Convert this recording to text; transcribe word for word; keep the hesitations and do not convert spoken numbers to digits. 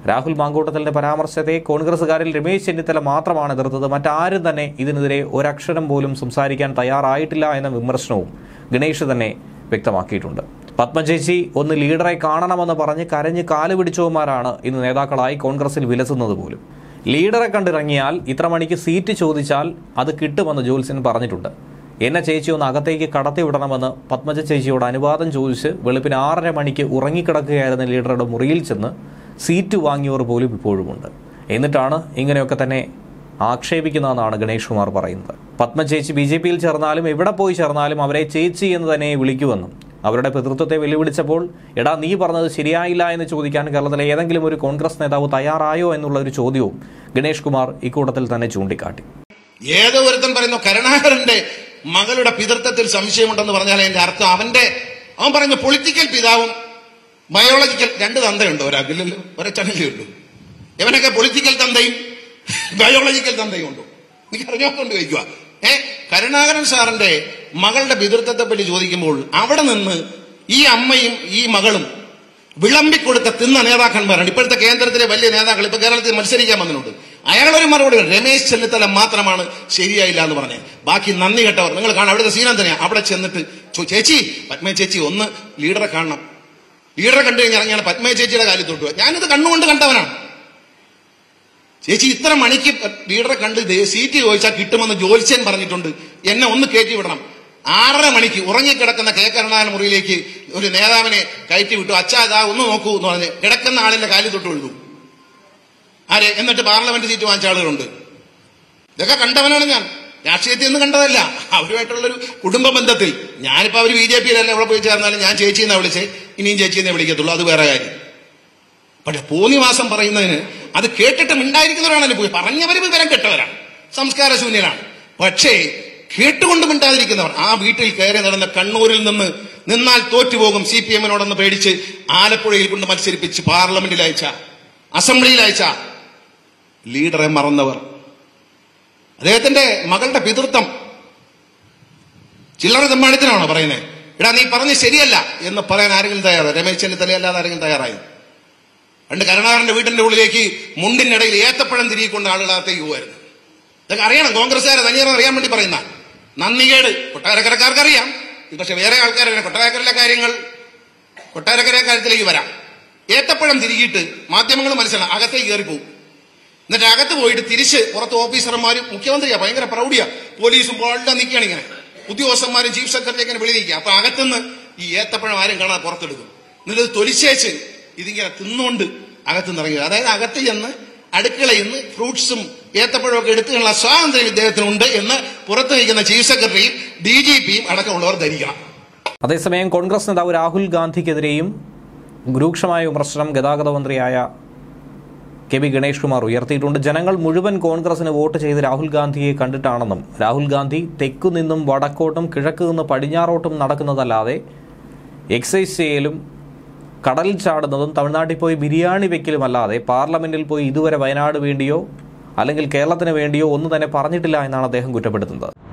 രാഹുൽ മാങ്കൂട്ടത്തിലിന്റെ പരാമർശത്തെ കോൺഗ്രസുകാരിൽ രമേശ് ചെന്നിത്തല മാത്രമാണ് എതിർത്തത്. മറ്റാരും തന്നെ ഇതിനെതിരെ ഒരക്ഷരം പോലും സംസാരിക്കാൻ തയ്യാറായിട്ടില്ല എന്ന വിമർശനവും ഗണേഷ് തന്നെ വ്യക്തമാക്കിയിട്ടുണ്ട്. പത്മചേച്ചി ഒന്ന് ലീഡറെ കാണണമെന്ന് പറഞ്ഞ് കരഞ്ഞ് കാല് പിടിച്ചവന്മാരാണ് ഇന്ന് നേതാക്കളായി കോൺഗ്രസിൽ വിലസുന്നത് പോലും. ലീഡറെ കണ്ടിറങ്ങിയാൽ ഇത്ര മണിക്ക് സീറ്റ് ചോദിച്ചാൽ അത് കിട്ടുമെന്ന് ജോത്സ്യൻ പറഞ്ഞിട്ടുണ്ട്. എന്നെ ചേച്ചി ഒന്ന് അകത്തേക്ക് കടത്തി വിടണമെന്ന് പത്മജ ചേച്ചിയോട് അനുവാദം ചോദിച്ച് വെളുപ്പിന് ആറര മണിക്ക് ഉറങ്ങിക്കിടക്കുകയായിരുന്ന ലീഡറുടെ മുറിയിൽ ചെന്ന് സീറ്റ് വാങ്ങിയവർ പോലും ഇപ്പോഴുമുണ്ട്. എന്നിട്ടാണ് ഇങ്ങനെയൊക്കെ തന്നെ ആക്ഷേപിക്കുന്നതെന്നാണ് ഗണേഷ് കുമാർ പറയുന്നത്. പത്മ ചേച്ചി ബി ജെ പിയിൽ ചേർന്നാലും എവിടെ പോയി ചേർന്നാലും അവരെ ചേച്ചി എന്ന് തന്നെ വിളിക്കുമെന്നും അവരുടെ പിതൃത്വത്തെ വെല്ലുവിളിച്ചപ്പോൾ എടാ നീ പറഞ്ഞത് ശരിയായില്ല എന്ന് ചോദിക്കാൻ കേരളത്തിലെ ഏതെങ്കിലും ഒരു കോൺഗ്രസ് നേതാവ് തയ്യാറായോ എന്നുള്ള ഒരു ചോദ്യവും ഗണേഷ് കുമാർ ഇക്കൂട്ടത്തിൽ തന്നെ ചൂണ്ടിക്കാട്ടി. ഏതോ ഒരുത്തൻ പറയുന്നു കരുണാകരന്റെ മകളുടെ പിതൃത്വത്തിൽ സംശയമുണ്ടെന്ന് പറഞ്ഞാൽ അതിന്റെ അർത്ഥം അവന്റെ അവൻ പറയുന്ന പൊളിറ്റിക്കൽ പിതാവും ബയോളജിക്കൽ രണ്ട് തന്തയുണ്ടോ? ഒരാൾക്കില്ലല്ലോ, ഒരച്ചനല്ലേ ഉള്ളൂ. ഇവനൊക്കെ പൊളിറ്റിക്കൽ തന്തയും ബയോളജിക്കൽ തന്തയും ഉണ്ടോ? എനിക്ക് അറിഞ്ഞോക്കൊണ്ട് ചോദിക്കുക. ഏ കരുണാകരൻ സാറിന്റെ മകളുടെ പിതൃത്വത്തെ പറ്റി ചോദിക്കുമ്പോൾ അവിടെ നിന്ന് ഈ അമ്മയും ഈ മകളും വിളമ്പിക്കൊടുത്ത തിന്ന നേതാക്കന്മാരാണ് ഇപ്പോഴത്തെ കേന്ദ്രത്തിലെ വലിയ നേതാക്കൾ. ഇപ്പൊ കേരളത്തിൽ മത്സരിക്കാൻ വന്നിട്ടുണ്ട്. അയാളൊരു മറുപടി, രമേശ് ചെന്നിത്തല മാത്രമാണ് ശരിയായില്ല എന്ന് പറഞ്ഞത്. ബാക്കി നന്ദി കേട്ടവർ നിങ്ങൾ കാണാം. അവിടുത്തെ സീനം തന്നെയാണ്. അവിടെ ചെന്നിട്ട് ചേച്ചി പത്മ ചേച്ചി ഒന്ന് ലീഡറെ കാണണം. ലീഡറെ കണ്ടു കഴിഞ്ഞാൽ ഞാൻ പത്മ ചേച്ചിയുടെ കാലിൽ തൊട്ടു. ഞാനിത് കണ്ണുകൊണ്ട് കണ്ടവനാണ്. ചേച്ചി ഇത്ര മണിക്ക് ലീഡറെ കണ്ട് സീറ്റ് ചോദിച്ചാൽ കിട്ടുമെന്ന് ജോത്സ്യൻ പറഞ്ഞിട്ടുണ്ട്. എന്നെ ഒന്ന് കയറ്റി വിടണം. ആറര മണിക്ക് ഉറങ്ങിക്കിടക്കുന്ന കെ കരുണാകരൻ മുറിയിലേക്ക് ഒരു നേതാവിനെ കയറ്റി വിട്ടു. അച്ഛാ ഇതാ ഒന്ന് നോക്കൂ എന്ന് പറഞ്ഞ് കിടക്കുന്ന ആളിന്റെ കാലിൽ തൊട്ട് എഴുതും. ആരെ? എന്നിട്ട് പാർലമെന്റ് സീറ്റ് വാങ്ങിച്ച ആളുകളുണ്ട്. ഇതൊക്കെ കണ്ടവനാണ് ഞാൻ. രാഷ്ട്രീയത്തിൽ നിന്ന് കണ്ടതല്ല, അവരുമായിട്ടുള്ളൊരു കുടുംബ ബന്ധത്തിൽ. ഞാനിപ്പോ അവര് ബി ജെ പിയിലല്ല എവിടെ പോയി ചേർന്നാലും ഞാൻ ചേച്ചിയെന്നാ വിളിച്ചേ, ഇനിയും ചേച്ചിയെന്നേ വിളിക്കത്തുള്ളൂ. അത് വേറെ കാര്യം. പക്ഷെ പോന്നിവാസം പറയുന്നതിന് അത് കേട്ടിട്ട് മിണ്ടായിരിക്കുന്നവരാണല്ലോ. പോയി പറഞ്ഞവര് വിവരം കെട്ടവരാണ്, സംസ്കാരശൂന്യരാണ്. പക്ഷേ കേട്ടുകൊണ്ട് മിണ്ടാതിരിക്കുന്നവർ ആ വീട്ടിൽ കയറി നടന്ന കണ്ണൂരിൽ നിന്ന് നിന്നാൽ തോറ്റുപോകും സി പി എമ്മിനോടെന്ന് പേടിച്ച് ആലപ്പുഴയിൽ കൊണ്ട് മത്സരിപ്പിച്ച് പാർലമെന്റിൽ അയച്ച, അസംബ്ലിയിൽ അയച്ച ലീഡറെ മറന്നവർ. അദ്ദേഹത്തിന്റെ മകളുടെ പിതൃത്വം ചില്ലറ തെമ്മാടിത്തനാണോ പറയുന്നത്? എടാ നീ പറഞ്ഞ് ശരിയല്ല എന്ന് പറയാൻ ആരെങ്കിലും തയ്യാറായി? രമേശ് ചെന്നിത്തല അല്ലാതെ ആരെങ്കിലും തയ്യാറായി? പണ്ട് കരുണാകരന്റെ വീട്ടിന്റെ ഉള്ളിലേക്ക് മുണ്ടിനിടയിൽ ഏത്തപ്പഴം തിരികൊണ്ട് ആളുകളകത്തേക്ക് പോകുമായിരുന്നു. ഇതൊക്കെ അറിയണം. കോൺഗ്രസ്സുകാരെ തനിയെ അറിയാൻ വേണ്ടി പറയുന്ന നന്ദികേട് കൊട്ടാരക്കരക്കാർക്ക് അറിയാം. പക്ഷെ വേറെ ആൾക്കാരെ കൊട്ടാരക്കരയിലെ കാര്യങ്ങൾ കൊട്ടാരക്കര കാര്യത്തിലേക്ക് വരാം. ഏത്തപ്പഴം തിരികിയിട്ട് മാധ്യമങ്ങൾ മനസ്സിലാണ് അകത്തേക്ക് കയറിപ്പോവും. എന്നിട്ട് അകത്ത് പോയിട്ട് തിരിച്ച് പുറത്ത് ഓഫീസർമാരും മുഖ്യമന്ത്രിയാ ഭയങ്കര പ്രൗഢിയാ, പോലീസും എല്ലാം നിൽക്കുകയാണ്. ഇങ്ങനെ ഉദ്യോഗസ്ഥന്മാരും ചീഫ് സെക്രട്ടറി ഇങ്ങനെ വെളി നിൽക്കുക. അപ്പൊ അകത്തുനിന്ന് ഈ ഏത്തപ്പഴം ആരും കാണാൻ പുറത്തെടുക്കും. എന്നിട്ട് തൊലിച്ചേച്ച് ഇതിങ്ങനെ തിന്നുകൊണ്ട് അകത്തുനിന്ന് ഇറങ്ങുക. അതായത് അകത്ത് ചെന്ന് അടുക്കളയിൽ നിന്ന് ഫ്രൂട്ട്സും ഏത്തപ്പഴമൊക്കെ എടുത്തുള്ള സ്വാതന്ത്ര്യം ഇദ്ദേഹത്തിനുണ്ട് എന്ന് പുറത്തു നിൽക്കുന്ന ചീഫ് സെക്രട്ടറിയും ഡി ജി പിയും അടക്കമുള്ളവർ ധരിക്കണം. അതേസമയം കോൺഗ്രസ് നേതാവ് രാഹുൽ ഗാന്ധിക്കെതിരെയും രൂക്ഷമായ വിമർശനം ഗതാഗത മന്ത്രിയായ കെ വി ഗണേഷ് കുമാർ ഉയർത്തിയിട്ടുണ്ട്. ജനങ്ങൾ മുഴുവൻ കോൺഗ്രസിന് വോട്ട് ചെയ്ത് രാഹുൽ ഗാന്ധിയെ കണ്ടിട്ടാണെന്നും രാഹുൽ ഗാന്ധി തെക്കു നിന്നും വടക്കോട്ടും കിഴക്ക് നിന്ന് പടിഞ്ഞാറോട്ടും നടക്കുന്നതല്ലാതെ എക്സൈസ് ചെയ്യലും കടലിൽ ചാടുന്നതും തമിഴ്നാട്ടിൽ പോയി ബിരിയാണി വെക്കലുമല്ലാതെ പാർലമെന്റിൽ പോയി ഇതുവരെ വയനാട് വേണ്ടിയോ അല്ലെങ്കിൽ കേരളത്തിന് വേണ്ടിയോ ഒന്നും തന്നെ പറഞ്ഞിട്ടില്ല എന്നാണ് അദ്ദേഹം കുറ്റപ്പെടുത്തുന്നത്.